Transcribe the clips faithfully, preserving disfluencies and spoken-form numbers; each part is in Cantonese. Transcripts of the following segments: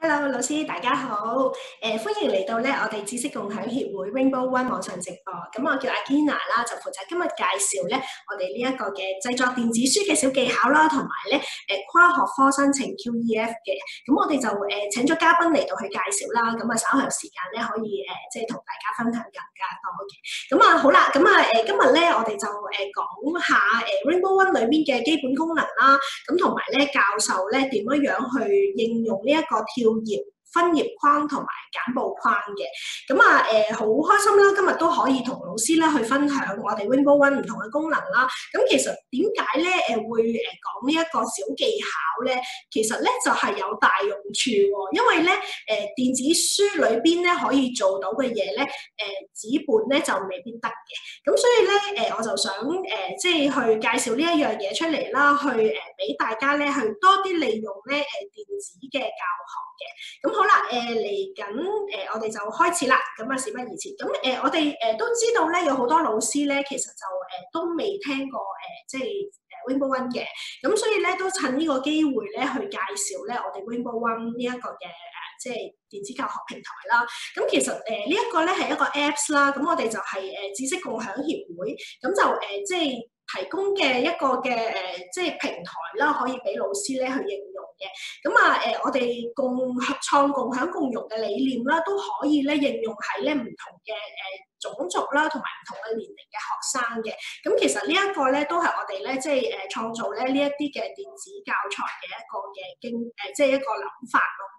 Hello，老師大家好，誒、呃、歡迎嚟到咧我哋知識共享協會 Rainbow One 網上直播。咁我叫阿 Gina 啦，就負責今日介紹咧我哋呢一個嘅製作電子書嘅小技巧啦，同埋咧誒跨學科申請 Q E F 嘅。咁我哋就誒、呃、請咗嘉賓嚟到去介紹啦。咁啊稍後時間咧可以誒、呃、即係同大家分享更加多嘅。咁啊好啦，咁啊誒今日咧我哋就誒、呃、講下誒、呃、Rainbow One 裏面嘅基本功能啦。咁同埋咧教授咧點樣樣去應用呢一個跳頁、分頁框同埋簡報框嘅。咁啊誒好開心啦，今日都可以同老師咧去分享我哋 Rainbow One 唔同嘅功能啦。咁其實點解咧誒會誒講呢一個小技巧咧？其實咧就係、是、有大用處喎，因為咧誒、呃、電子書裏邊咧可以做到嘅嘢咧誒紙本咧就未必得嘅。咁所以咧誒、呃、我就想誒、呃、即係去介紹呢一樣嘢出嚟啦，去誒俾、呃、大家咧去多啲利用咧誒、呃、電子嘅教學嘅。咁好啦，誒嚟緊誒我哋就開始啦。咁啊事不宜遲，咁誒、呃、我哋誒、呃、都知道咧有好多老師咧其實就誒、呃、都未聽過誒、呃、即係誒 Rainbow One 嘅。咁所以咧都趁呢個機會咧去介紹咧我哋 Rainbow One 呢一個嘅誒、呃、即係電子教學平台啦。咁其實誒、呃這個、呢一個咧係一個 Apps 啦。咁我哋就係、是、誒、呃、知識共享協會，咁就誒、呃、即係提供嘅一個嘅誒、呃、即係平台啦，可以俾老師咧去應用嘅。咁啊誒我哋共創共享共融嘅理念啦，都可以咧應用喺咧唔同嘅誒種族啦，同埋唔同嘅年齡嘅學生嘅。咁其實呢一個咧都係我哋咧即係誒創造咧呢一啲嘅電子教材嘅一個嘅經誒即係一個諗法咯。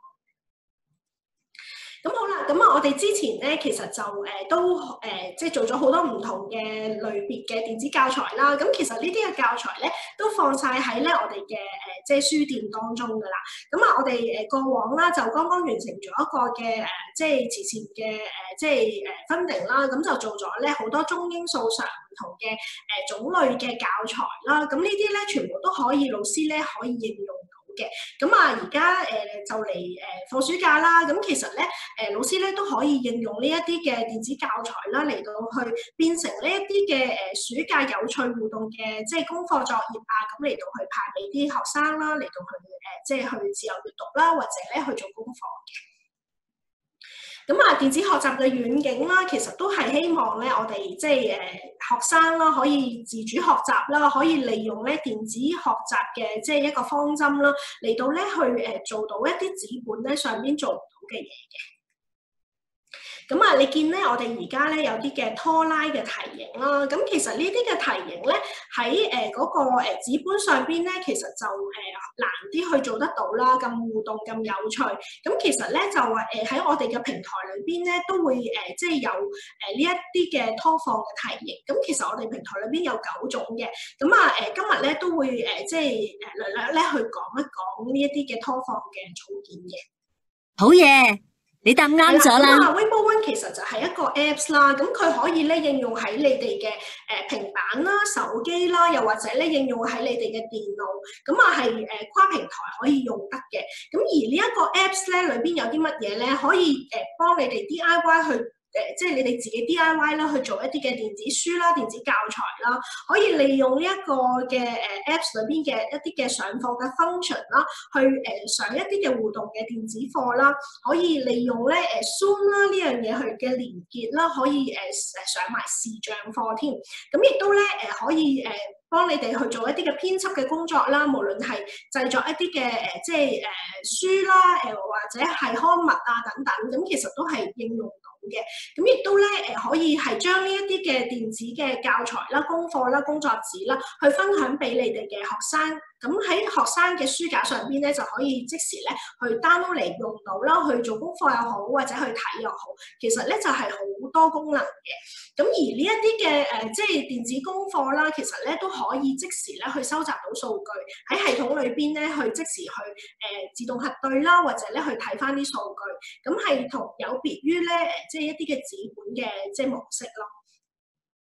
咁好啦，咁啊，我哋之前咧其實就誒、呃、都誒、呃、即係做咗好多唔同嘅類別嘅電子教材啦。咁其實呢啲嘅教材咧都放晒喺咧我哋嘅誒即係書店當中噶啦。咁啊，我哋誒過往啦就剛剛完成咗一個嘅誒、呃、即係慈善嘅誒、呃、即係誒 funding 啦。咁就做咗咧好多中英數常唔同嘅誒、呃、種類嘅教材啦。咁呢啲咧全部都可以老師咧可以應用嘅。咁啊，而家誒就嚟誒放暑假啦，咁其實咧誒老師咧都可以應用呢一啲嘅電子教材啦，嚟到去變成呢一啲嘅誒暑假有趣互動嘅即係功課作業啊，咁嚟到去派俾啲學生啦，嚟到去誒即係去自由閱讀啦，或者咧去做功課嘅。咁啊，電子學習嘅遠景啦，其實都係希望咧，我哋即係誒學生啦，可以自主學習啦，可以利用咧電子學習嘅即係一個方針啦，嚟到咧去誒做到一啲紙本咧上邊做唔到嘅嘢嘅。咁啊，你見咧，我哋而家咧有啲嘅拖拉嘅題型啦，咁其實呢啲嘅題型咧喺誒嗰個誒紙本上邊咧，其實就誒難啲去做得到啦，咁互動咁有趣。咁其實咧就話誒喺我哋嘅平台裏邊咧都會誒即係有誒呢一啲嘅拖放嘅題型。咁其實我哋平台裏邊有九種嘅，咁啊誒今日咧都會誒即係誒略略咧去講一講呢一啲嘅拖放嘅組件嘅。 好嘢！你答啱咗啦。 咁啊 Rainbow One 其實就係一個 Apps 啦，咁佢可以咧應用喺你哋嘅誒平板啦、手機啦，又或者咧應用喺你哋嘅電腦，咁啊係誒跨平台可以用得嘅。咁而呢一個 Apps 咧裏邊有啲乜嘢咧，可以誒幫你哋 D I Y 去。誒，即係你哋自己 D I Y 啦，去做一啲嘅電子書啦、電子教材啦，可以利用呢一個嘅誒 Apps 裏邊嘅一啲嘅上課嘅 function 啦，去誒上一啲嘅互動嘅電子課啦，可以利用咧誒 Zoom 啦呢樣嘢去嘅連結啦，可以誒誒上埋視像課添，咁亦都咧誒可以誒幫你哋去做一啲嘅編輯嘅工作啦，無論係製作一啲嘅誒即係誒書啦，誒或者係刊物啊等等，咁其實都係應用到嘅。咁亦都咧誒可以係將呢一啲嘅電子嘅教材啦、功課啦、工作紙啦，去分享俾你哋嘅學生。咁喺學生嘅書架上邊咧，就可以即時咧去 download 嚟用到啦，去做功課又好，或者去睇又好。其實咧就係、是、好多功能嘅。咁而呢一啲嘅誒即係電子功課啦，其實咧都可以即時咧去收集到數據，喺系統裏邊咧去即時去誒、呃、自動核對啦，或者咧去睇翻啲數據。咁係同有別於咧誒即係一啲嘅紙本嘅即係模式咯。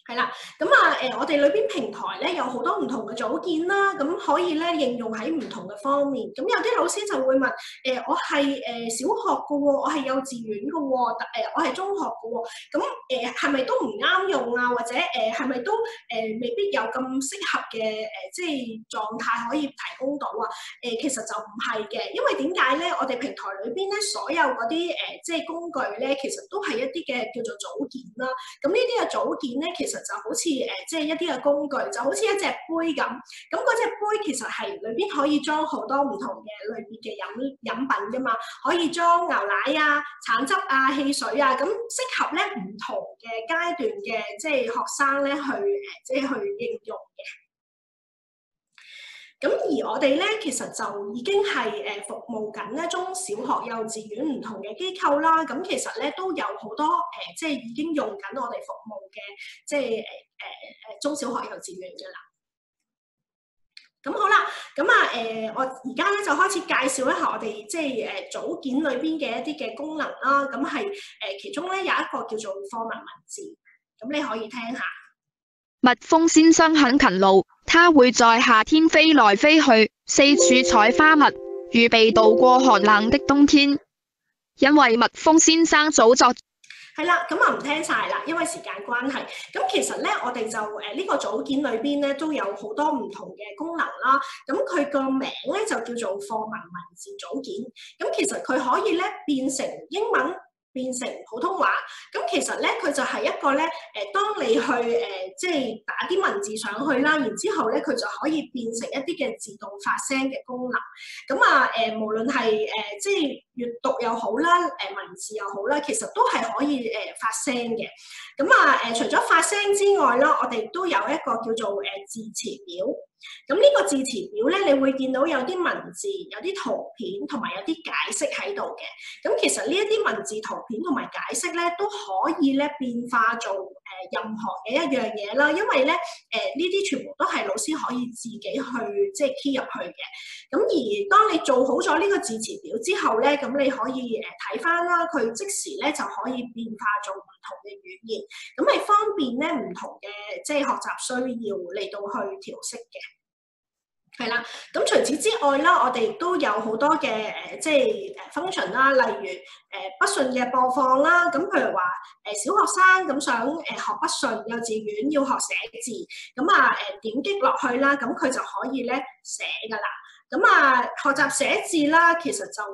係啦，咁啊誒，我哋裏邊平台咧有好多唔同嘅組件啦，咁可以咧應用喺唔同嘅方面。咁有啲老師就會問誒、呃，我係誒、呃、小學嘅喎，我係幼稚園嘅喎，誒、呃、我係中學嘅喎，咁誒係咪都唔啱用啊？或者誒係咪都誒、呃、未必有咁適合嘅誒、呃、即係狀態可以提供到啊？誒、呃、其實就唔係嘅，因為點解咧？我哋平台裏邊咧所有嗰啲誒即係工具咧，其實都係一啲嘅叫做組件啦。咁呢啲嘅組件咧，其實就好似誒，即係一啲嘅工具，就好似一隻杯咁。咁嗰隻杯其實係裏邊可以裝好多唔同嘅類別嘅飲飲品噶嘛，可以裝牛奶啊、橙汁啊、汽水啊，咁適合咧唔同嘅階段嘅即係學生咧去誒，即係去應用嘅。咁而我哋咧，其實就已經係誒服務緊咧中小學、幼稚園唔同嘅機構啦。咁其實咧都有好多誒、呃，即係已經用緊我哋服務嘅，即係誒誒誒中小學、幼稚園嘅啦。咁好啦，咁啊誒，我而家咧就開始介紹一下我哋即係誒組件裏邊嘅一啲嘅功能啦。咁係誒其中咧有一個叫做課文文字，咁你可以聽下。 蜜蜂先生很勤勞，他會在夏天飛來飛去，四處採花蜜，預備渡過寒冷的冬天。因為蜜蜂先生早作係啦，咁啊唔聽晒啦，因為時間關係。咁其實咧，我哋就誒呢、呃這個組件裏邊咧都有好多唔同嘅功能啦。咁佢個名咧就叫做課文文字組件。咁其實佢可以咧變成英文，變成普通話，咁其實咧佢就係一個咧，誒、呃，當你去誒、呃，即係打啲文字上去啦，然之後咧佢就可以變成一啲嘅自動發聲嘅功能。咁啊，誒、呃，無論係誒、呃，即係閱讀又好啦，誒、呃，文字又好啦，其實都係可以誒、呃、發聲嘅。咁啊，誒、呃，除咗發聲之外啦，我哋都有一個叫做誒、呃、字詞表。咁呢個字詞表咧，你會見到有啲文字、有啲圖片同埋有啲解釋喺度嘅。咁其實呢一啲文字、圖片同埋解釋咧，都可以咧變化做誒、呃、任何嘅一樣嘢啦。因為咧誒呢啲、呃、全部都係老師可以自己去即係 key 入去嘅。咁而當你做好咗呢個字詞表之後咧，咁你可以誒睇返啦，佢即時咧就可以變化做唔同嘅語言，咁係方便咧唔同嘅即係學習需要嚟到去調適嘅。係啦，咁除此之外啦，我哋亦都有好多嘅誒、呃，即係誒 function 啦，例如誒、呃、筆順嘅播放啦。咁譬如話誒、呃、小學生咁想誒、呃、學筆順，幼稚園要學寫字，咁啊誒點擊落去啦，咁佢就可以咧寫㗎啦。咁啊學習寫字啦，其實就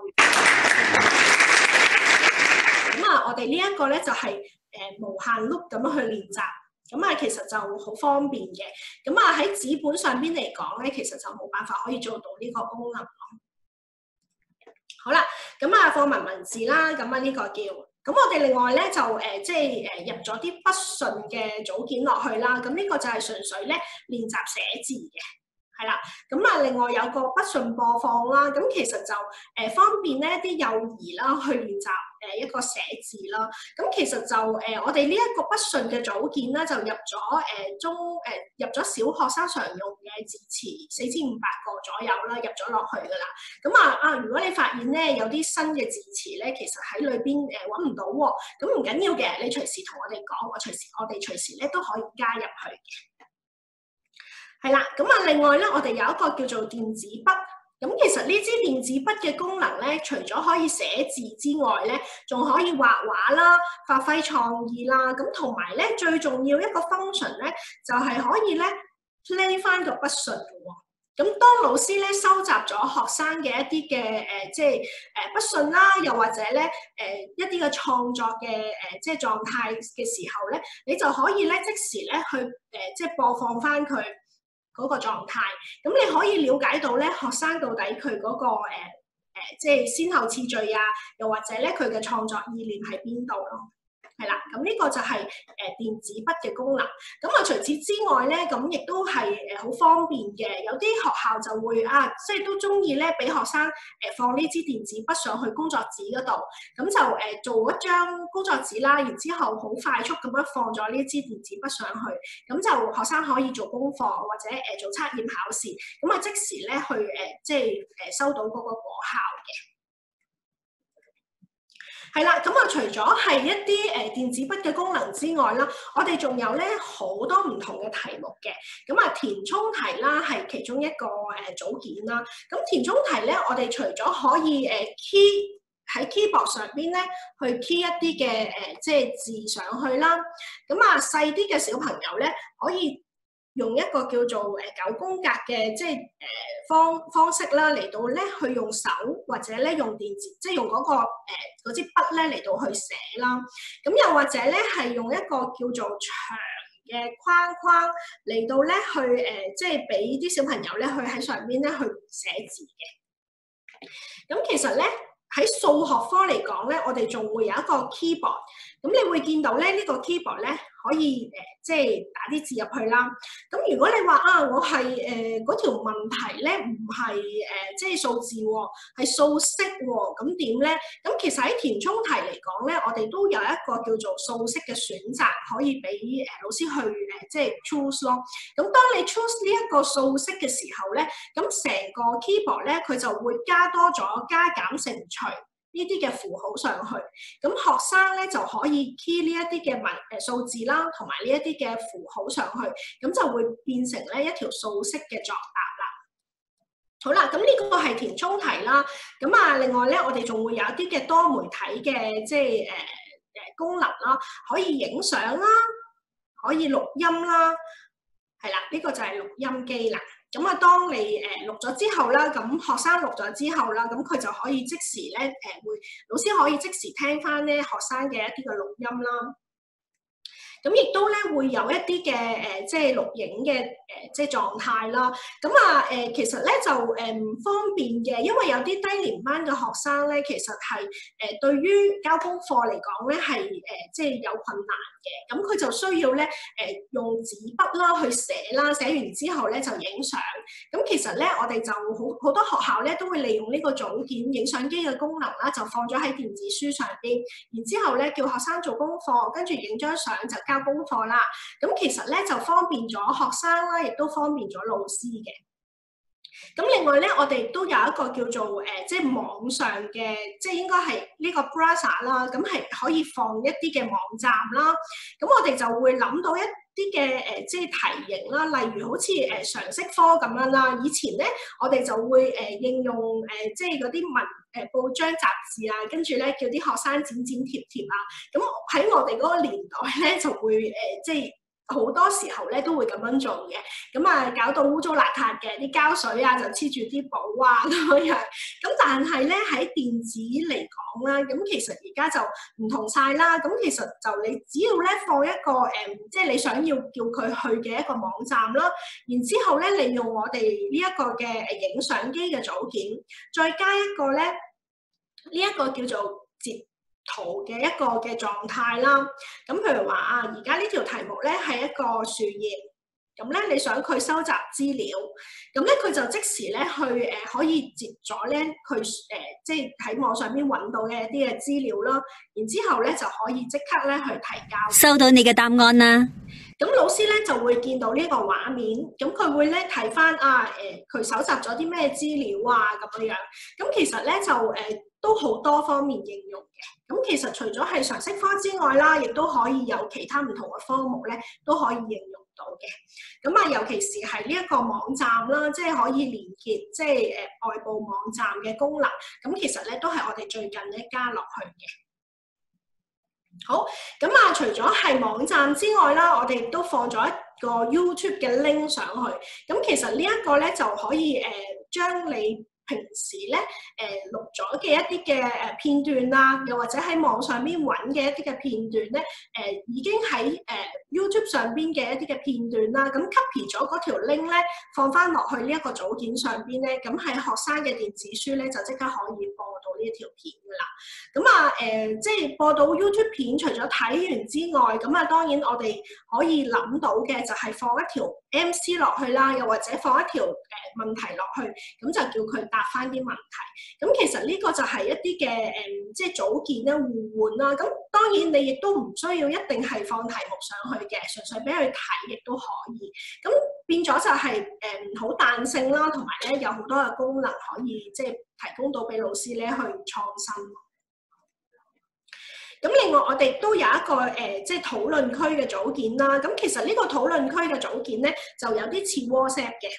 咁啊，我哋呢一個咧就係、是、誒、呃、無限 loop 咁樣去練習。咁啊，其實就好方便嘅。咁啊，喺紙本上邊嚟講咧，其實就冇辦法可以做到呢個功能咯。好啦，咁啊，課文文字啦，咁啊呢個叫。咁我哋另外咧就誒、呃，即係誒入咗啲筆順嘅組件落去啦。咁呢個就係純粹咧練習寫字嘅。係啦，咁啊，另外有個筆順播放啦，咁其實就誒、呃、方便咧啲幼兒啦去練習誒、呃、一個寫字啦。咁其實就誒、呃、我哋呢一個筆順嘅組件咧，就入咗誒、呃、中誒、呃、入咗小學生常用嘅字詞四千五百個左右啦，入咗落去噶啦。咁啊啊，如果你發現咧有啲新嘅字詞咧，其實喺裏邊誒揾唔到喎，咁唔緊要嘅，你隨時同我哋講，我隨時我哋隨時咧都可以加入去嘅。係啦，咁啊，另外咧，我哋有一個叫做電子筆。咁其實呢支電子筆嘅功能咧，除咗可以寫字之外咧，仲可以畫畫啦、發揮創意啦。咁同埋咧，最重要一個 function 咧，就係、是、可以咧 play 翻個筆順嘅喎。咁當老師咧收集咗學生嘅一啲嘅誒，即係誒筆順啦，又或者咧誒、呃、一啲嘅創作嘅誒、呃、即係狀態嘅時候咧，你就可以咧即時咧去誒、呃、即係播放翻佢嗰個狀態，咁你可以了解到咧學生到底佢嗰、那個誒誒、呃、即係先後次序啊，又或者咧佢嘅創作意念喺邊度咯。係啦，咁呢個就係誒電子筆嘅功能。咁啊，除此之外咧，咁亦都係誒好方便嘅。有啲學校就會啊，即係都中意咧，俾學生誒放呢支電子筆上去工作紙嗰度，咁就誒做一張工作紙啦，然之後好快速咁樣放咗呢支電子筆上去，咁就學生可以做功課或者誒做測驗考試，咁啊即時咧去誒即係誒收到嗰個果效嘅。 係啦，咁啊，除咗係一啲誒電子筆嘅功能之外啦，我哋仲有咧好多唔同嘅題目嘅。咁啊，填充題啦係其中一個誒組件啦。咁填充題咧，我哋除咗可以誒 key 喺 keyboard 上邊咧去 key 一啲嘅誒即係字上去啦。咁啊，細啲嘅小朋友咧可以用一個叫做誒九宮格嘅即係誒方方式啦，嚟到咧去用手或者咧用電子，即係用嗰個誒嗰支筆咧嚟到去寫啦。咁又或者咧係用一個叫做長嘅框框嚟到咧去誒，即係俾啲小朋友咧去喺上邊咧去寫字嘅。咁其實咧喺數學科嚟講咧，我哋仲會有一個 keyboard。咁你會見到咧呢個 keyboard 咧可以誒，即係打啲字入去啦。咁如果你話啊，我係誒嗰條問題咧唔係誒即係數字喎，係數式喎，咁點咧？咁其實喺填充題嚟講咧，我哋都有一個叫做數式嘅選擇，可以俾誒老師去誒即係 choose 咯。咁當你 choose 呢一個數式嘅時候咧，咁成個 keyboard 咧佢就會加多咗加減乘除呢啲嘅符號上去，咁學生咧就可以 key 呢一啲嘅文誒數字啦，同埋呢一啲嘅符號上去，咁就會變成咧一條數式嘅作答啦。好啦，咁呢個係填充題啦。咁啊，另外咧，我哋仲會有一啲嘅多媒體嘅即係誒誒功能啦，可以影相啦，可以錄音啦，係啦，呢個就係錄音機啦。咁啊，當你誒錄咗之後啦，咁學生錄咗之後啦，咁佢就可以即時咧誒會，老師可以即時聽翻咧學生嘅一啲嘅錄音啦。咁亦都咧會有一啲嘅誒，即係錄影嘅誒，即係狀態啦。咁啊誒，其實咧就誒唔方便嘅，因為有啲低年班嘅學生咧，其實係誒對於交功課嚟講咧係誒即係有困難嘅。咁佢就需要咧誒用紙筆啦去寫啦，寫完之後咧就影相。咁其實咧我哋就好好多學校咧都會利用呢個組件影相機嘅功能啦，就放咗喺電子書上邊，然之後咧叫學生做功課，跟住影張相就交功課啦。咁其實咧就方便咗學生啦，亦都方便咗老師嘅。咁另外咧，我哋都有一個叫做誒、呃，即係網上嘅，即係應該係呢個 browser 啦。咁係可以放一啲嘅網站啦。咁我哋就會諗到一啲嘅誒，即係題型啦，例如好似誒、呃、常識科咁樣啦。以前咧，我哋就會誒、呃、應用誒、呃，即係嗰啲文誒、呃、報章雜誌啊，跟住咧叫啲學生剪剪貼貼啊。咁喺我哋嗰個年代咧，就會誒、呃、即係。好多時候咧都會咁樣做嘅，咁啊搞到污糟邋遢嘅，啲膠水啊就黐住啲簿啊咁樣。咁但係咧喺電子嚟講啦，咁其實而家就唔同晒啦。咁其實就你只要咧放一個誒，即係你想要叫佢去嘅一個網站啦，然之後咧利用我哋呢一個嘅誒影相機嘅組件，再加一個咧呢一個叫做截圖嘅一個嘅狀態啦。咁譬如話啊，而家呢條題目咧係一個樹葉，咁咧你想佢收集資料，咁咧佢就即時咧去誒、呃、可以截咗咧佢誒即係喺網上邊揾到嘅一啲嘅資料啦，然之後咧就可以即刻咧去提交。 收到你嘅答案啦。 咁老師咧就會見到呢個畫面，咁佢會咧睇翻啊誒佢搜集咗啲咩資料啊咁樣樣。咁其實咧就誒、呃、都好多方面應用嘅。咁其實除咗係常識科之外啦，亦都可以有其他唔同嘅科目咧都可以應用到嘅。咁啊，尤其是係呢一個網站啦，即係可以連結即係誒、呃、外部網站嘅功能。咁其實咧都係我哋最近咧加落去嘅。好，咁啊，除咗係網站之外啦，我哋亦都放咗一個 YouTube 嘅 link 上去。咁其實呢一個咧就可以誒、呃、將你平時咧誒、呃、錄咗嘅一啲嘅誒片段啦，又或者喺網上邊揾嘅一啲嘅片段咧，誒、呃、已經喺誒、呃、YouTube 上邊嘅一啲嘅片段啦，咁 copy 咗嗰條 link 咧，放翻落去呢一個組件上邊咧，咁喺學生嘅電子書咧就即刻可以播到呢一條片噶啦。咁啊誒，即係播到 YouTube 片，除咗睇完之外，咁啊當然我哋可以諗到嘅就係放一條 M C 落去啦，又或者放一條誒、呃、問題落去，咁就叫佢答翻啲問題。咁其實呢個就係一啲嘅誒，即係組件咧互換啦。咁當然你亦都唔需要一定係放題目上去嘅，純粹俾佢睇亦都可以。咁變咗就係誒好彈性啦，同埋咧有好多嘅功能可以即係提供到俾老師咧去創新。 咁另外我哋都有一個誒、呃，即係討論區嘅組件啦。咁其實呢個討論區嘅組件咧，就有啲似 WhatsApp 嘅。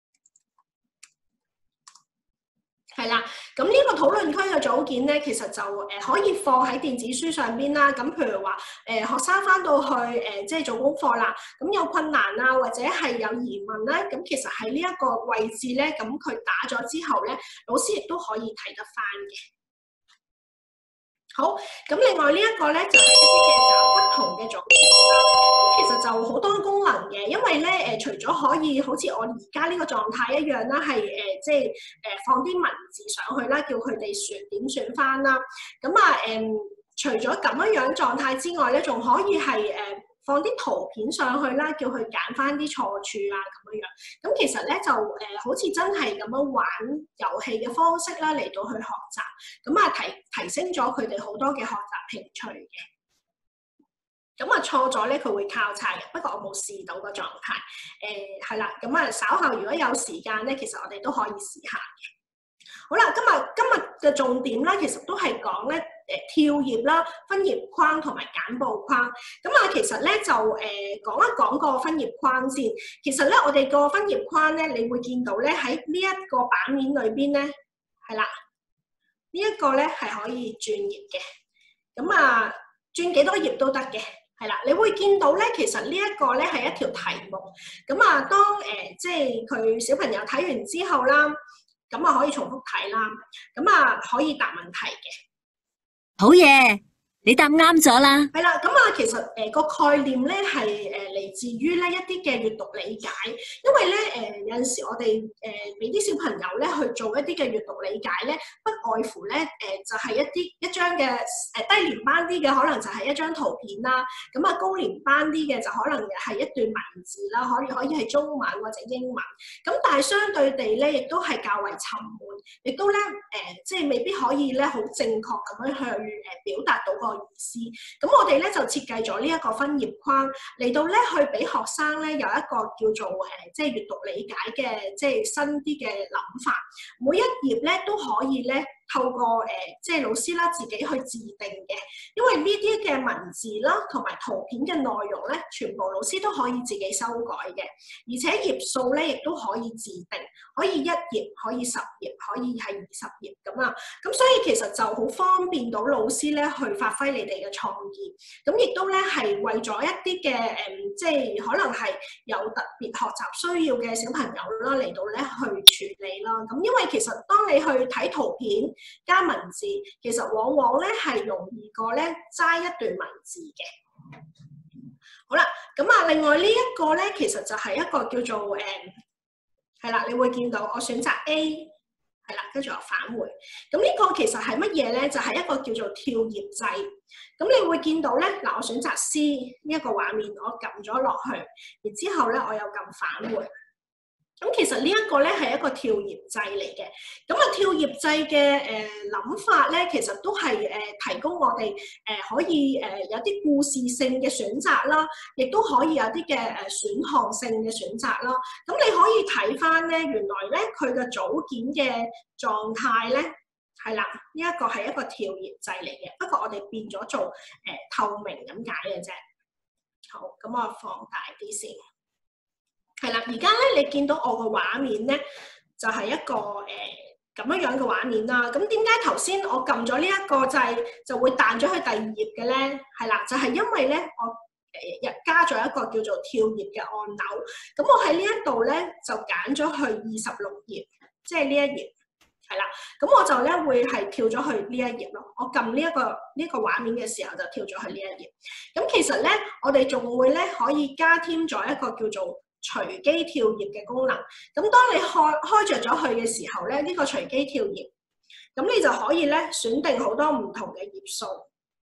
係啦，咁呢個討論區嘅組件咧，其實就誒、呃、可以放喺電子書上邊啦。咁譬如話誒、呃、學生翻到去誒、呃、即係做功課啦，咁有困難啊，或者係有疑問咧，咁其實喺呢一個位置咧，咁佢打咗之後咧，老師亦都可以睇得翻嘅。好，咁另外呢一個咧就係、是、一啲嘅找不同嘅組件啦。咁其實就好多功能嘅，因為咧誒、呃，除咗可以好似我而家呢個狀態一樣啦，係誒、呃、即係誒、呃、放啲文字上去啦，叫佢哋選點選翻啦。咁啊誒，除咗咁樣樣狀態之外咧，仲可以係誒、呃放啲圖片上去啦，叫佢揀翻啲錯處啊咁樣樣。咁其實咧就誒、呃，好似真係咁樣玩遊戲嘅方式啦，嚟到去學習。咁啊提提升咗佢哋好多嘅學習興趣嘅。咁啊錯咗咧，佢會交叉嘅。不過我冇試到個狀態。誒係啦，咁啊稍後如果有時間咧，其實我哋都可以試下嘅。好啦，今日今日嘅重點咧，其實都係講咧誒跳頁啦、分頁框同埋簡報框。咁啊，其實咧就誒、呃、講一講個分頁框先。其實咧，我哋個分頁框咧，你會見到咧喺呢一個版面裏邊咧，係啦，這個、呢一個咧係可以轉頁嘅。咁啊，轉幾多頁都得嘅。係啦，你會見到咧，其實呢一個咧係一條題目。咁啊，當誒、呃、即係佢小朋友睇完之後啦。咁啊可以重複睇啦，咁啊可以答問題嘅。 好嘢，你答啱咗啦。 係啦，咁啊其實誒、呃、個概念咧係誒嚟自於咧一啲嘅閱讀理解，因為咧誒、呃、有陣時我哋誒俾啲小朋友咧去做一啲嘅閱讀理解咧，不外乎咧誒、呃、就係、是、一啲一張嘅誒、呃、低年班啲嘅可能就係一張圖片啦，咁啊高年班啲嘅就可能係一段文字啦，可以可以係中文或者英文，咁但係相對地咧亦都係較為沉悶，亦都咧誒、呃、即係未必可以咧好正確咁樣去誒表達到個意思。咁我哋咧就設計咗呢一個分頁框嚟到咧去俾學生咧有一個叫做誒、呃、即係閱讀理解嘅即係新啲嘅諗法，每一頁咧都可以咧透過誒、呃、即係老師啦自己去自定嘅，因為呢啲嘅文字啦同埋圖片嘅內容咧，全部老師都可以自己修改嘅，而且頁數咧亦都可以自定，可以一頁，可以十頁，可以係二十頁咁啊，咁所以其實就好方便到老師咧去發揮你哋嘅創意，咁亦都咧係為咗一啲嘅誒，即係可能係有特別學習需要嘅小朋友啦，嚟到咧去處理啦。咁因為其實當你去睇圖片加文字，其實往往咧係容易過咧齋一段文字嘅。好啦，咁啊，另外呢一個咧，其實就係一個叫做誒，係、嗯、啦，你會見到我選擇 A。係啦，跟住我返回。咁呢個其實係乜嘢咧？就係、是、一個叫做跳頁掣。咁你會見到咧，嗱，我選擇 C 呢一個畫面，我撳咗落去，然之後咧我又撳返回。咁其實呢一個咧係一個跳頁掣嚟嘅。咁啊跳頁掣嘅誒諗法咧，其實都係誒、呃、提供我哋誒、呃、可以誒、呃、有啲故事性嘅選擇啦，亦都可以有啲嘅誒選項性嘅選擇啦。咁你可以睇翻咧，原來咧佢嘅組件嘅狀態咧係啦，呢、這個、一個係一個跳頁掣嚟嘅。不過我哋變咗做誒、呃、透明咁解嘅啫。好，咁我放大啲先。係啦，而家咧你見到我個畫面咧，就係、是、一個誒咁樣樣嘅畫面啦。咁點解頭先我撳咗呢一個掣就會彈咗去第二頁嘅咧？係啦，就係、是、因為咧我誒加咗一個叫做跳頁嘅按鈕。咁我喺呢一度咧就揀咗去二十六頁，即係呢一頁。係啦，咁我就咧會係跳咗去呢一頁咯。我撳呢一個呢、呢個畫面嘅時候就跳咗去呢一頁。咁其實咧，我哋仲會咧可以加添咗一個叫做隨機跳頁嘅功能。咁當你開開著咗佢嘅時候咧，呢、呢個隨機跳頁，咁你就可以咧選定好多唔同嘅頁數。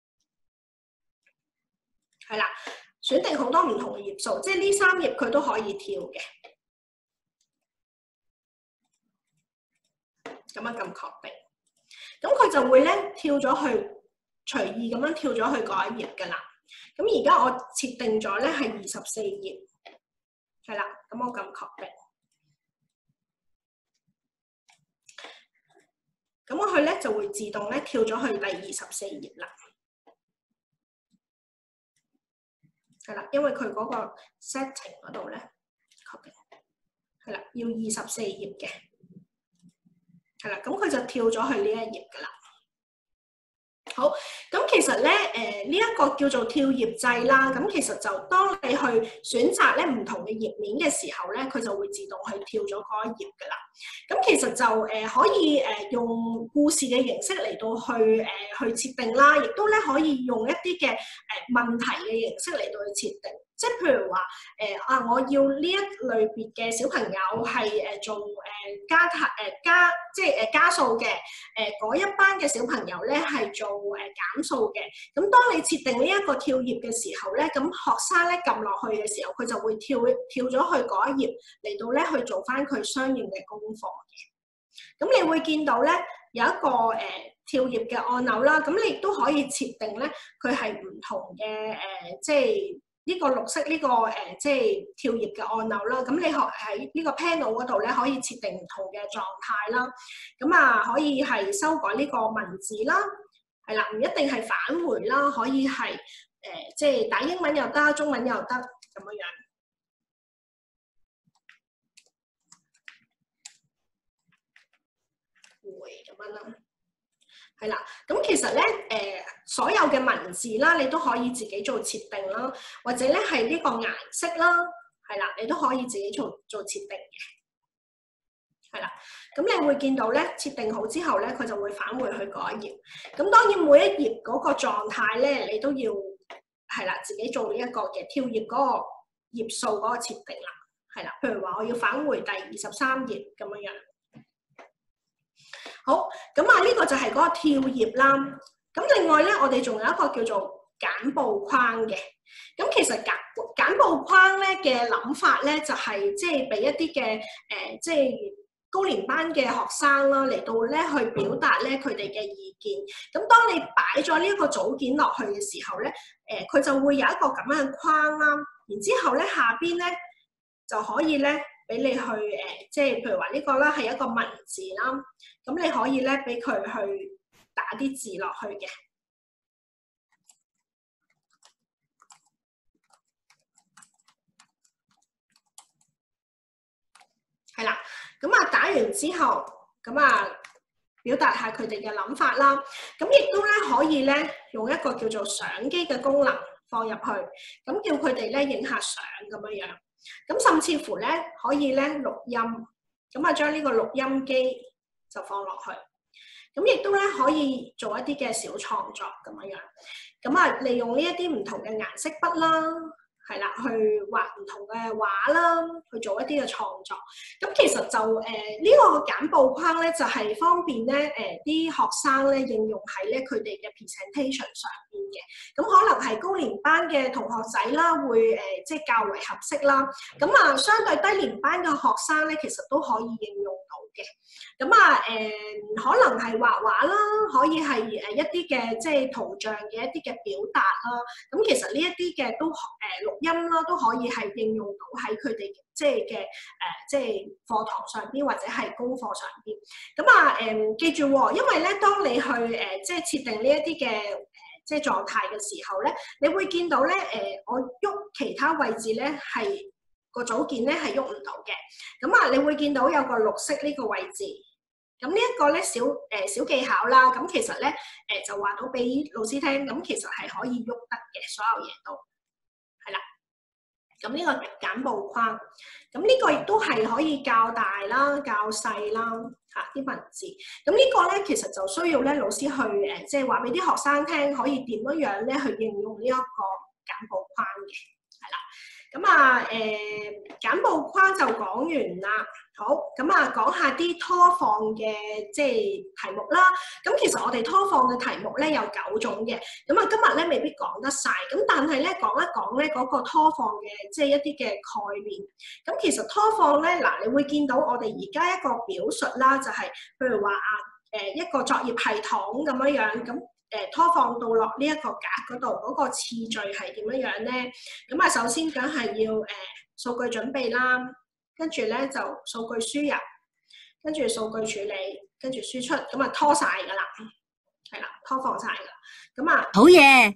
係啦，選定好多唔同嘅頁數，即係呢三頁佢都可以跳嘅。咁樣咁確定，咁佢就會咧跳咗去隨意咁樣跳咗去嗰一頁㗎啦。咁而家我設定咗咧係二十四頁，係啦。咁我咁確定，咁我佢咧就會自動咧跳咗去第二十四頁啦。 係啦，因為佢嗰個 setting 嗰度咧，確定係啦，要二十四頁嘅，係啦，咁佢就跳咗去呢一頁噶啦。好，咁其實咧，誒呢一個叫做跳頁制啦。咁其實就當你去選擇咧唔同嘅頁面嘅時候咧，佢就會自動去跳咗嗰一頁噶啦。咁其實就誒、呃、可以誒、呃、用故事嘅形式嚟到去誒、呃、去設定啦，亦都咧可以用一啲嘅誒問題嘅形式嚟到去設定。即係譬如話誒啊，我要呢一類別嘅小朋友係誒做誒加題誒加即係誒加數嘅，誒嗰一班嘅小朋友咧係做誒減數嘅。咁當你設定呢一個跳頁嘅時候咧，咁學生咧撳落去嘅時候，佢就會跳跳咗去嗰一頁嚟到咧去做翻佢相應嘅功課嘅。咁你會見到咧有一個誒、呃、跳頁嘅按鈕啦，咁你亦都可以設定咧佢係唔同嘅誒、呃，即係。呢個綠色呢、這個誒、呃，即係跳頁嘅按鈕啦。咁你學喺呢個 panel 嗰度咧，可以設定唔同嘅狀態啦。咁啊，可以係修改呢個文字啦，係啦，唔一定係返回啦，可以係誒、呃，即係打英文又得，中文又得咁樣樣。會咁樣啦。係啦，咁其實咧，誒、呃、所有嘅文字啦，你都可以自己做設定啦，或者咧係呢個顏色啦，係啦，你都可以自己做做設定嘅，係啦。咁你會見到咧，設定好之後咧，佢就會返回去嗰一頁。咁當然每一頁嗰個狀態咧，你都要係啦，自己做呢一個嘅跳頁嗰個頁數嗰個設定啦，係啦。譬如話我要返回第二十三頁咁樣樣。好，咁啊呢個就係嗰個跳頁啦。咁另外咧，我哋仲有一個叫做簡報框嘅。咁其實簡簡報框咧嘅諗法咧，就係即係俾一啲嘅誒，即係高年班嘅學生啦，嚟到咧去表達咧佢哋嘅意見。咁當你擺咗呢一個組件落去嘅時候咧，誒、呃、佢就會有一個咁樣嘅框啦。然之後咧下邊咧就可以咧。俾你去誒、呃，即係譬如話呢個啦，係一個文字啦，咁你可以咧俾佢去打啲字落去嘅，係啦，咁啊打完之後，咁啊表達下佢哋嘅諗法啦，咁亦都咧可以咧用一個叫做相機嘅功能放入去，咁叫佢哋咧影下相咁樣樣。咁甚至乎咧可以咧錄音，咁啊將呢個錄音機就放落去，咁亦都咧可以做一啲嘅小創作咁樣樣，咁啊利用呢一啲唔同嘅顏色筆啦，係啦，去畫唔同嘅畫啦，去做一啲嘅創作。咁其實就誒呢、呃這個簡報框咧，就係、是、方便咧誒啲學生咧應用喺咧佢哋嘅 presentation 上邊嘅。咁可能係高年班嘅同學仔啦，會誒、呃、即係較為合適啦。咁啊，相對低年班嘅學生咧，其實都可以應用到嘅。咁啊誒、呃，可能係畫畫啦，可以係誒一啲嘅即係圖像嘅一啲嘅表達啦。咁其實呢一啲嘅都誒錄音啦，都可以係應用到喺佢哋即係嘅誒即係課堂上邊或者係功課上邊。咁啊誒，記住喎，因為咧，當你去誒、呃、即係設定呢一啲嘅誒即係狀態嘅時候咧，你會見到咧誒、呃，我喐其他位置咧係個組件咧係喐唔到嘅。咁啊，你會見到有個綠色呢個位置。咁呢一個咧小誒、呃、小技巧啦。咁其實咧誒、呃、就話到俾老師聽，咁其實係可以喐得嘅，所有嘢都。係啦，咁呢個簡報框，咁呢個亦都係可以較大啦、較細啦嚇啲文字。咁呢個咧其實就需要咧老師去誒，即係話俾啲學生聽，可以點樣樣咧去應用呢一個簡報框嘅，係啦。咁啊誒簡報框就講完啦。好，咁啊講下啲拖放嘅即係題目啦。咁其實我哋拖放嘅題目咧有九種嘅，咁啊今日咧未必講得晒，咁但係咧講一講咧嗰個拖放嘅即係一啲嘅概念。咁其實拖放咧嗱，你會見到我哋而家一個表述啦，就係譬如話啊誒一個作業系統咁樣樣，咁誒拖放到落呢一個格嗰度，嗰個次序係點樣樣咧？咁啊首先梗係要誒數據準備啦。跟住咧就數據輸入，跟住數據處理，跟住輸出，咁啊拖晒噶啦，係啦，拖放晒噶，咁啊好嘢！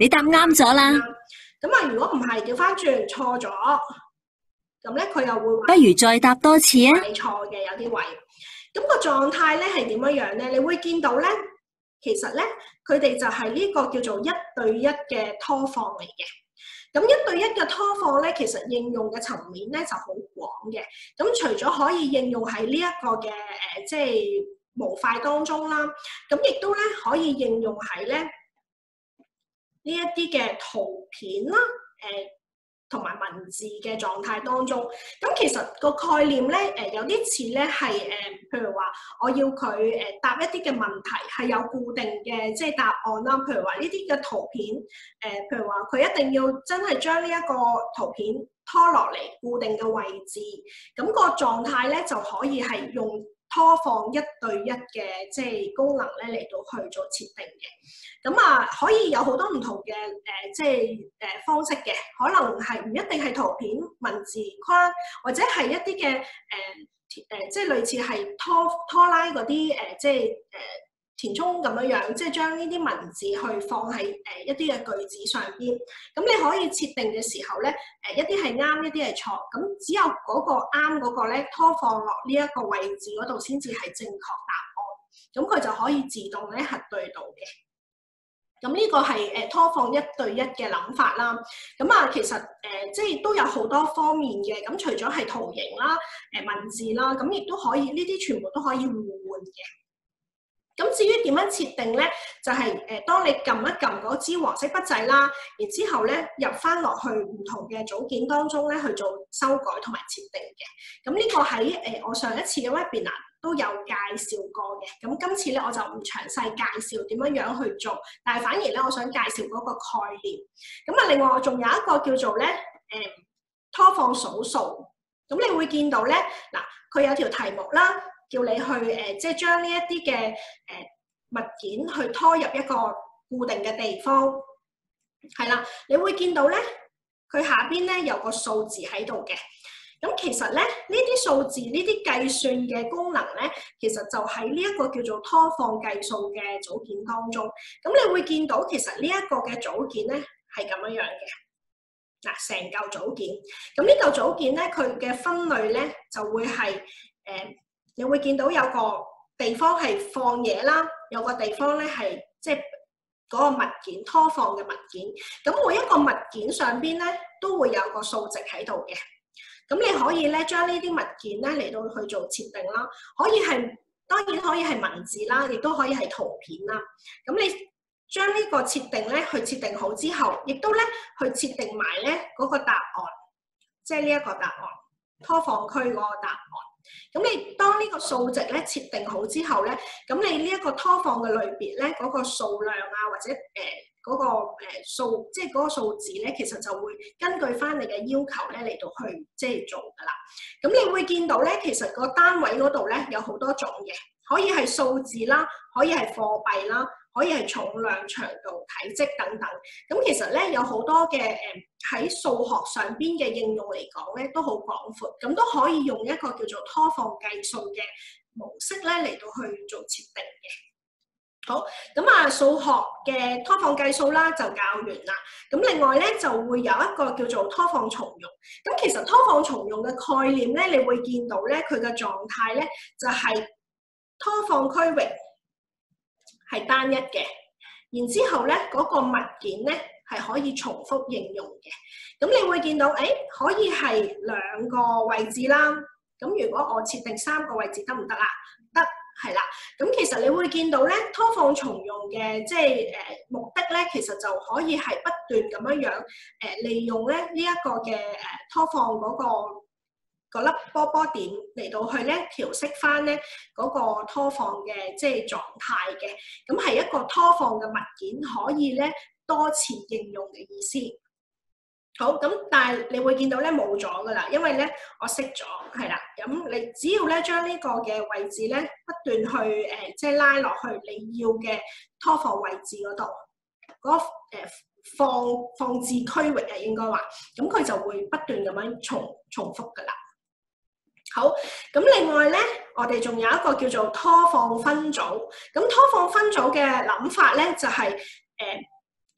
你答啱咗啦。 咁啊，如果唔係調翻轉錯咗，咁咧佢又會話不如再答多次啊！ 你錯嘅有啲位。咁個狀態咧係點樣樣咧？你會見到咧，其實咧佢哋就係呢個叫做一對一嘅拖放嚟嘅。咁一對一嘅拖放咧，其實應用嘅層面咧就好廣嘅。咁除咗可以應用喺呢一個嘅誒、呃，即係模塊當中啦，咁亦都咧可以應用喺咧呢一啲嘅圖片啦，誒、呃。同埋文字嘅狀態當中，咁其實個概念咧，誒、呃、有啲似咧係誒，譬如話我要佢誒、呃、答一啲嘅問題係有固定嘅即係答案啦。譬如話呢啲嘅圖片，誒、呃、譬如話佢一定要真係將呢一個圖片拖落嚟固定嘅位置，咁、那個狀態咧就可以係用拖放一對一嘅即係功能咧嚟到去做設定嘅。咁啊，可以有好多唔同嘅誒、呃，即係誒、呃、方式嘅，可能係唔一定係圖片、文字框，或者係一啲嘅誒誒，即係類似係拖拖拉嗰啲誒，即係誒、呃、填充咁樣樣，即係將呢啲文字去放喺誒、呃、一啲嘅句子上邊。咁你可以設定嘅時候咧，誒、呃、一啲係啱，一啲係錯。咁只有嗰個啱嗰個咧拖放落呢一個位置嗰度，先至係正確答案。咁佢就可以自動咧核對到嘅。咁呢個係誒拖放一對一嘅諗法啦。咁啊，其實誒、呃、即係都有好多方面嘅。咁除咗係圖形啦、誒、呃、文字啦，咁亦都可以，呢啲全部都可以互換嘅。咁至於點樣設定咧，就係、是、誒、呃、當你撳一撳嗰支黃色筆掣啦，然之後咧入翻落去唔同嘅組件當中咧去做修改同埋設定嘅。咁呢個喺誒、呃、我上一次嘅 webinar都有介紹過嘅。咁今次咧我就唔詳細介紹點樣樣去做，但係反而咧我想介紹嗰個概念。咁啊，另外我仲有一個叫做咧誒、呃、拖放數數。咁你會見到咧嗱，佢有條題目啦，叫你去誒、呃、即係將呢一啲嘅誒物件去拖入一個固定嘅地方，係啦，你會見到咧佢下邊咧有個數字喺度嘅。咁其實咧，呢啲數字、呢啲計算嘅功能咧，其實就喺呢一個叫做拖放計數嘅組件當中。咁你會見到其實呢一個嘅組件咧係咁樣樣嘅。嗱，成嚿組件。咁呢嚿組件咧，佢嘅分類咧就會係誒、呃，你會見到有個地方係放嘢啦，有個地方咧係即係嗰個物件拖放嘅物件。咁每一個物件上邊咧都會有個數值喺度嘅。咁你可以咧將呢啲物件咧嚟到去做設定啦，可以係當然可以係文字啦，亦都可以係圖片啦。咁你將呢個設定咧去設定好之後，亦都咧去設定埋咧嗰個答案，即係呢一個答案拖放區嗰個答案。咁你當呢個數值咧設定好之後咧，咁你呢一個拖放嘅類別咧嗰個數量啊，或者誒，呃嗰、那個誒數，即係嗰個數字咧，其實就會根據翻你嘅要求咧嚟到去即係做噶啦。咁你會見到咧，其實個單位嗰度咧有好多種嘅，可以係數字啦，可以係貨幣啦，可以係重量、長度、體積等等。咁其實咧有好多嘅誒喺數學上邊嘅應用嚟講咧都好廣闊，咁都可以用一個叫做拖放計數嘅模式咧嚟到去做設定嘅。好，咁啊，數學嘅拖放計數啦就教完啦。咁另外咧就會有一個叫做拖放重用。咁其實拖放重用嘅概念咧，你會見到咧佢嘅狀態咧就係、是、拖放區域係單一嘅，然之後咧嗰、那個物件咧係可以重複應用嘅。咁你會見到，誒、哎、可以係兩個位置啦。咁如果我設定三個位置得唔得啊？得。係啦，咁其實你會見到咧，拖放重用嘅即係誒目的咧，其實就可以係不斷咁樣樣誒、呃、利用咧呢一個嘅誒拖放嗰、嗰個粒波波點嚟到去咧調適翻咧嗰個拖放嘅即係狀態嘅，咁係一個拖放嘅物件可以咧多次應用嘅意思。好，咁但係你會見到咧冇咗噶啦，因為咧我熄咗，係啦。咁你只要咧將呢個嘅位置咧不斷去誒、呃，即係拉落去你要嘅拖放位置嗰度，嗰、嗰個、呃、放放置區域啊，應該話，咁佢就會不斷咁樣重重複噶啦。好，咁另外咧，我哋仲有一個叫做拖放分組。咁拖放分組嘅諗法咧，就係、是、誒。呃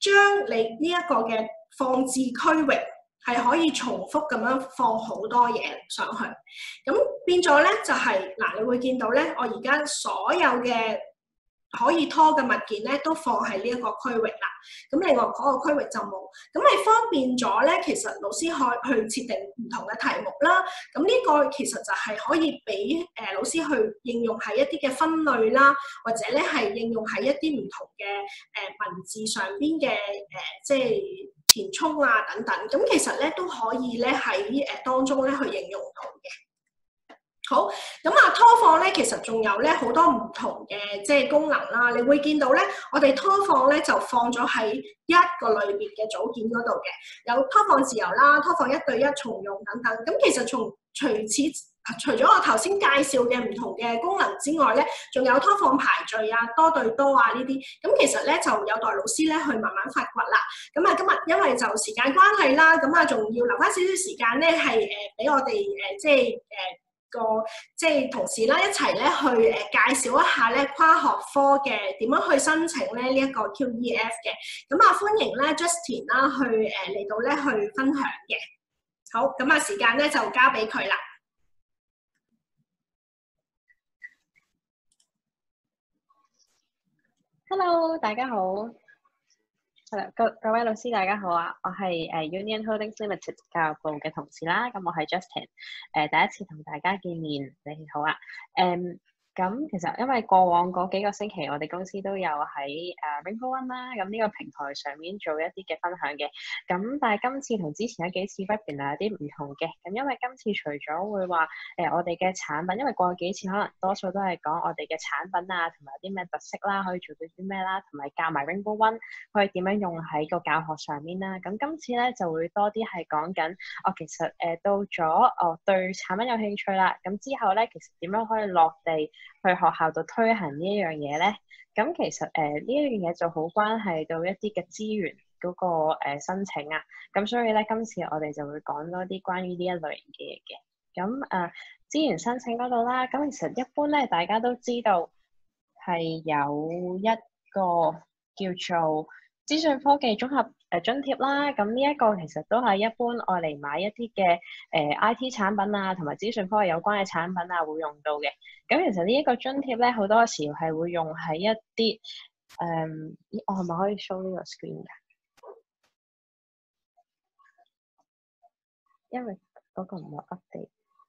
將你呢一個嘅放置區域係可以重複咁樣放好多嘢上去，咁變咗咧就係、是、嗱，你會見到咧，我而家所有嘅可以拖嘅物件咧，都放喺呢一個區域啦。咁另外嗰個區域就冇，咁係方便咗咧。其實老師可以去設定唔同嘅題目啦。咁呢個其實就係可以俾誒、呃、老師去應用喺一啲嘅分類啦，或者咧係應用喺一啲唔同嘅誒、呃、文字上邊嘅誒，即係填充啊等等。咁其實咧都可以咧喺誒當中咧去應用到嘅。好，咁啊拖放咧，其實仲有咧好多唔同嘅即係功能啦。你會見到咧，我哋拖放咧就放咗喺一個類別嘅組件嗰度嘅，有拖放自由啦、拖放一對一重用等等。咁其實從除此除咗我頭先介紹嘅唔同嘅功能之外咧，仲有拖放排序啊、多對多啊呢啲。咁其實咧就有待老師咧去慢慢發掘啦。咁啊今日因為就時間關係啦，咁啊仲要留翻少少時間咧係誒俾我哋誒、呃、即係誒。呃個即係同事啦，一齊咧去誒介紹一下咧跨學科嘅點樣去申請咧呢一個 Q E F 嘅。咁啊歡迎咧 Justin 啦去誒嚟到咧去分享嘅。好，咁啊時間咧就交俾佢啦。 Hello，大家好。係各各位老師大家好啊，我係誒 Union Holdings Limited 教育部嘅同事啦，咁我係 Justin，誒、呃、第一次同大家見面，你好啊，誒、um,。咁其實因為過往嗰幾個星期，我哋公司都有喺誒 Rainbow One 啦，咁呢個平台上面做一啲嘅分享嘅。咁但係今次同之前有幾次 webinar 有啲唔同嘅。咁因為今次除咗會話誒、呃、我哋嘅產品，因為過幾次可能多數都係講我哋嘅產品啊，同埋有啲咩特色啦，可以做到啲咩啦，同埋教埋 Rainbow One 可以點樣用喺個教學上面啦。咁今次咧就會多啲係講緊，我、哦、其實誒、呃、到咗我、哦、對產品有興趣啦，咁之後咧其實點樣可以落地去學校度推行呢一樣嘢咧？咁其實誒呢一樣嘢就好關係到一啲嘅資源嗰、那個、呃、申請啊。咁所以咧今次我哋就會講多啲關於呢一類型嘅嘢嘅。咁誒、呃、資源申請嗰度啦，咁其實一般咧大家都知道係有一個叫做資訊科技綜合誒津貼啦，咁呢一個其實都係一般愛嚟買一啲嘅誒 I T 產品啊，同埋資訊科技有關嘅產品啊會用到嘅。咁其實呢一個津貼咧，好多時係會用喺一啲誒、嗯，我係咪可以 show 呢個 screen 㗎？因為嗰個唔係 update。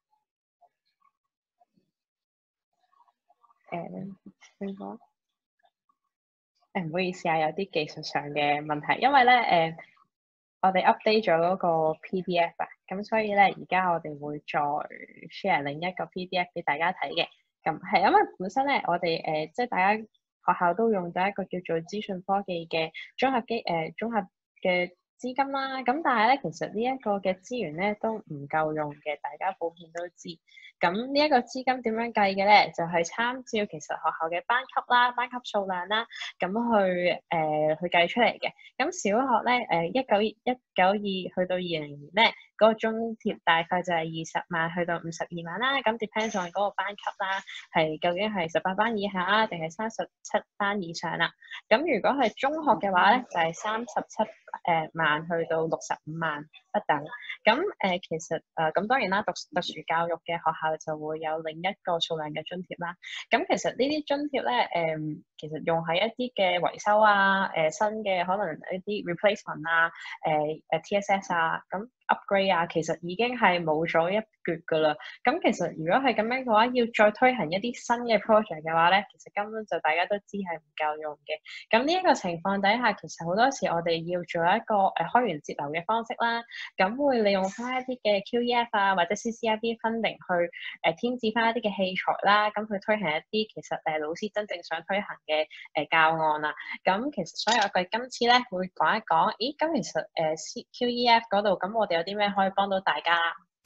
誒，邊個？誒唔好意思啊，有啲技術上嘅問題，因為咧誒、呃，我哋 update 咗嗰個 P D F 啊，咁所以咧而家我哋會再 share 另一個 P D F 俾大家睇嘅。咁係因為本身咧，我哋誒、呃、即係大家學校都用咗一個叫做資訊科技嘅綜合機誒、呃、綜合嘅資金啦。咁但係咧，其實呢一個嘅資源咧都唔夠用嘅，大家普遍都知。咁呢一個資金點樣計嘅咧？就係、是、參照其實學校嘅班級啦、班級數量啦，咁去誒、呃、去計出嚟嘅。咁小學咧誒一九一九二去到二零年咧，嗰、那個津貼大概就係二十萬去到五十二萬啦。咁 depends on 嗰個班級啦，係究竟係十八班以下啊，定係三十七班以上啦。咁如果係中學嘅話咧，就係三十七誒萬去到六十五萬不等。咁誒、呃、其實誒咁、呃、當然啦，讀特殊教育嘅學校就會有另一個數量嘅津貼啦。咁其實呢啲津貼咧誒，其實用喺一啲嘅維修啊、誒、呃、新嘅可能一啲 replacement 啊、誒、呃、誒 T S S 啊，咁 upgrade 啊，其實已經係冇咗一橛噶啦。咁其實如果係咁樣嘅話，要再推行一啲新嘅 project 嘅話咧，其實根本就大家都知係唔夠用嘅。咁呢一個情況底下，其實好多時我哋要做一個誒、呃、開源節流嘅方式啦，咁會利用翻一啲嘅 Q E F 啊或者 C C I B funding 去誒、呃、添置翻一啲嘅器材啦，咁去推行一啲其實誒、呃、老師真正想推行嘅誒、呃、教案啊。咁其實所以我哋今次咧會講一講，咦咁其實誒、呃、Q E F 嗰度咁我哋有啲咩可以幫到大家啦？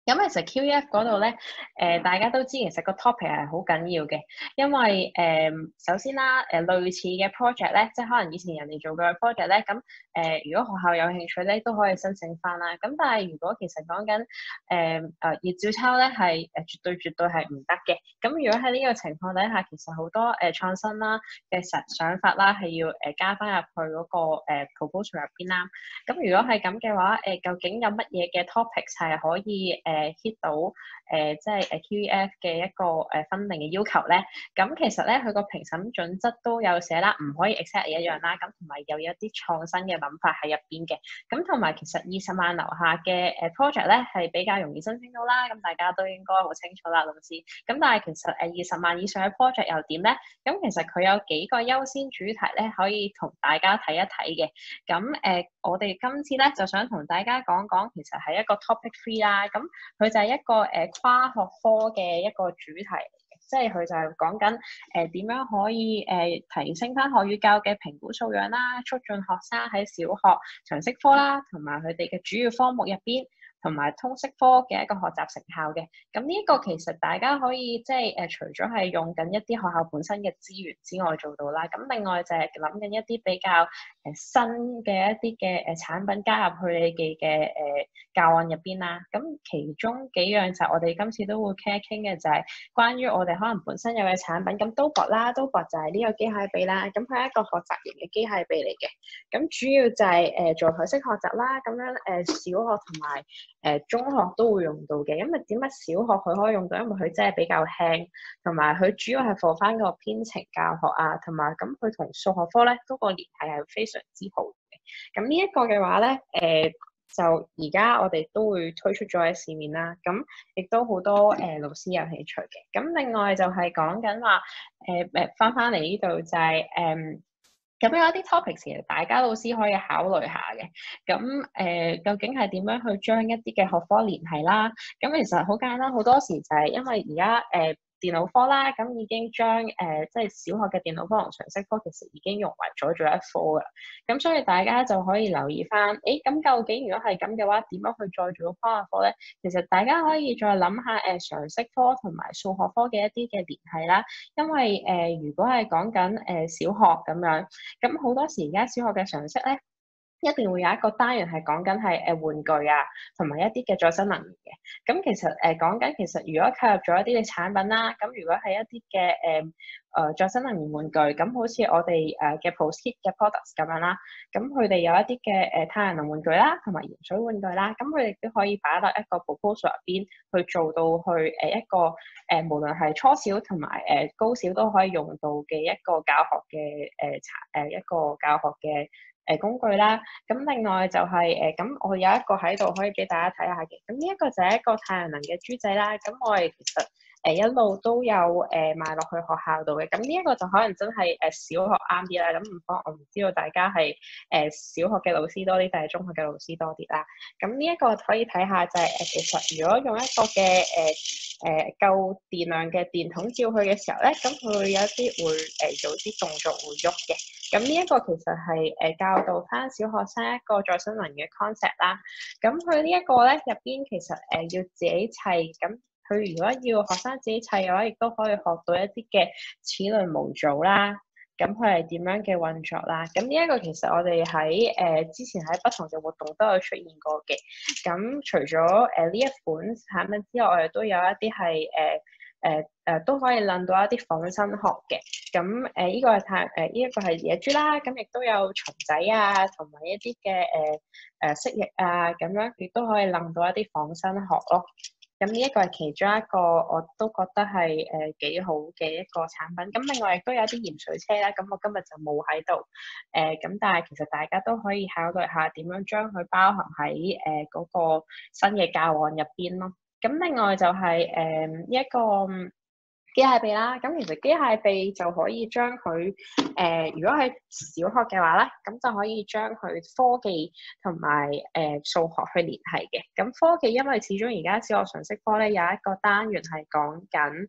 咁其實 Q E F 嗰度咧，誒、呃、大家都知其實個 topic 係好緊要嘅，因為誒、呃、首先啦，誒、呃、類似嘅 project 咧，即係可能以前人哋做過嘅 project 咧，咁誒、呃、如果學校有興趣咧，都可以申請翻啦。咁但係如果其實講緊誒誒要照抄咧，係誒絕對絕對係唔得嘅。咁如果喺呢個情況底下，其實好多誒、呃、創新啦嘅實想法啦，係要誒、呃、加翻入去嗰、那個誒、呃、proposal 入邊啦。咁如果係咁嘅話，誒、呃、究竟有乜嘢嘅 topics 係可以誒、呃 hit 到誒、呃、即係誒 Q E F 嘅一個誒分定嘅要求咧，咁其實咧佢個評審準則都有寫啦，唔可以 exactly 一樣啦，咁同埋又有一啲創新嘅諗法喺入邊嘅，咁同埋其實二十萬樓下嘅誒 project 咧係比較容易申請到啦，咁大家都應該好清楚啦，老師。咁但係其實誒二十萬以上嘅 project 又點咧？咁其實佢有幾個優先主題咧，可以同大家睇一睇嘅。咁誒、呃，我哋今次咧就想同大家講講，其實係一個 topic three 啦，咁佢就係一個誒、呃、跨學科嘅一個主題嚟嘅，即係佢就係講緊誒點樣可以誒、呃、提升翻學與教嘅評估素養啦，促進學生喺小學常識科啦，同埋佢哋嘅主要科目入邊，同埋通識科嘅一個學習成效嘅。咁呢一個其實大家可以即係誒，除咗係用緊一啲學校本身嘅資源之外做到啦。咁另外就係諗緊一啲比較誒、呃、新嘅一啲嘅誒產品加入去你哋嘅誒教案入邊啦。咁其中幾樣就係我哋今次都會傾一傾嘅，就係關於我哋可能本身有嘅產品。咁 Dobot 啦 ，Dobot 就係呢個機械臂啦。咁佢係一個學習型嘅機械臂嚟嘅。咁主要就係、是、誒、呃、做台式學習啦。咁樣誒、呃、小學同埋誒、呃、中學都會用到嘅，因為點解小學佢可以用到？因為佢真係比較輕，同埋佢主要係 for 翻個編程教學啊，同埋咁佢同數學科咧嗰個聯繫係非常之好嘅。咁呢一個嘅話咧，誒、呃、就而家我哋都會推出咗喺市面啦。咁亦都好多誒、呃、老師有興趣嘅。咁另外就係講緊話誒誒翻翻嚟呢度就係、是、誒。呃咁有一啲 topics 其實大家老師可以考慮下嘅，咁誒、呃、究竟係點樣去將一啲嘅學科聯繫啦？咁其實好簡單，好多時就係因為而家誒電腦科啦，咁已經將誒、呃、即係小學嘅電腦科同常識科其實已經融為咗做一科㗎，咁所以大家就可以留意翻，誒咁究竟如果係咁嘅話，點樣去再做跨學科咧？其實大家可以再諗下誒、呃、常識科同埋數學科嘅一啲嘅聯繫啦，因為誒、呃、如果係講緊誒小學咁樣。咁好多時而家小學嘅常識咧，一定會有一個單元係講緊係誒玩具啊，同埋一啲嘅再生能源嘅。咁其實誒講緊，其實如果購入咗一啲嘅產品啦，咁如果係一啲嘅誒誒再生能源玩具，咁好似我哋誒嘅 Post-it 嘅 products 咁樣啦，咁佢哋有一啲嘅誒太陽能玩具啦，同埋鹽水玩具啦，咁佢哋都可以擺落一個 proposal 入邊去做到去誒一個誒、呃、無論係初小同埋誒高小都可以用到嘅一個教學嘅誒產誒一個教學嘅誒工具啦。咁另外就係誒咁我有一個喺度可以俾大家睇下嘅，咁呢一個就係一個太陽能嘅珠仔啦。咁我哋其實誒、呃、一路都有誒賣落去學校度嘅。咁呢一個就可能真係誒小學啱啲啦。咁唔方我唔知道大家係誒、呃、小學嘅老師多啲定係中學嘅老師多啲啦。咁呢一個可以睇下就係、是、誒其實如果用一個嘅誒誒夠電量嘅電筒照佢嘅時候咧，咁佢會有一啲會誒有啲動作會喐嘅。咁呢一個其實係誒、呃、教導翻小學生一個再生能源嘅 concept 啦。咁佢呢一個咧入邊其實誒、呃、要自己砌，咁佢如果要學生自己砌嘅話，亦都可以學到一啲嘅齒輪模組啦。咁佢係點樣嘅運作啦？咁呢一個其實我哋喺誒之前喺不同嘅活動都有出現過嘅。咁除咗誒呢一款產品之外，我哋都有一啲係誒。呃誒誒、呃、都可以諗到一啲仿生學嘅，咁誒依個係太誒依一個係野豬啦，咁亦都有蟲仔啊，同埋一啲嘅誒誒蜥蜴啊，咁樣亦都可以諗到一啲仿生學咯。咁呢一個係其中一個我都覺得係誒幾好嘅一個產品。咁另外亦都有啲鹽水車啦，咁我今日就冇喺度誒，咁、呃、但係其實大家都可以考慮下點樣將佢包含喺誒嗰個新嘅教案入邊咯。咁另外就係誒一個機械臂啦，咁其實機械臂就可以將佢誒、呃，如果係小學嘅話咧，咁就可以將佢科技同埋誒數學去聯繫嘅。咁科技因為始終而家小學常識科咧有一個單元係講緊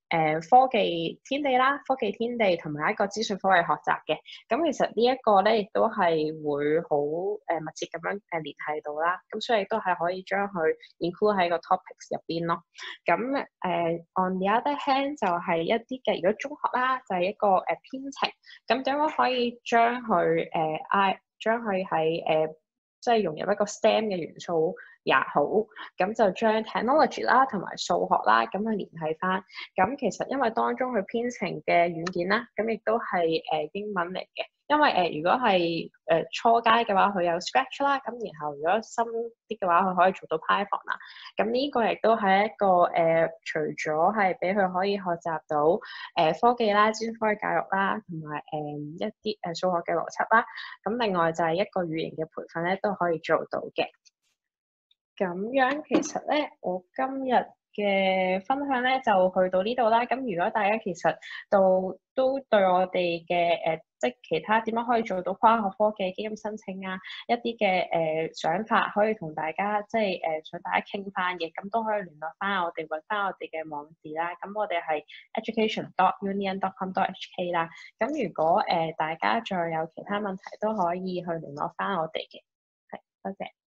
誒科技天地啦，科技天地同埋一個資訊科技學習嘅。咁其實呢一個咧，亦都係會好誒密切咁樣誒聯繫到啦。咁所以亦都係可以將佢 include 喺個 topics 入邊咯。咁誒、呃、on the other hand 就係一啲嘅，如果中學啦就係、是、一個誒編程，咁點樣可以將佢誒 I 將佢喺誒即係融入一個 STEM 嘅元素也好，咁就將 technology 啦同埋數學啦咁去聯繫翻。咁其實因為當中佢編程嘅軟件啦，咁亦都係誒英文嚟嘅。因為誒、呃、如果係誒、呃、初階嘅話，佢有 Scratch 啦，咁然後如果深啲嘅話，佢可以做到 Python 啦。咁呢個亦都係一個誒、呃，除咗係俾佢可以學習到誒、呃、科技啦、專科嘅教育啦，同埋誒一啲誒數學嘅邏輯啦。咁另外就係一個語言嘅培訓咧，都可以做到嘅。咁樣其實咧，我今日嘅分享咧就去到呢度啦。咁如果大家其實都都對我哋嘅誒，即係其他點樣可以做到跨學科嘅基金申請啊，一啲嘅誒想法可以同大家即係誒、呃、想大家傾翻嘅，咁都可以聯絡翻我哋，揾翻我哋嘅網址啦。咁我哋係 education dot union dot com dot h k 啦。咁如果誒、呃、大家再有其他問題，都可以去聯絡翻我哋嘅。係，多謝。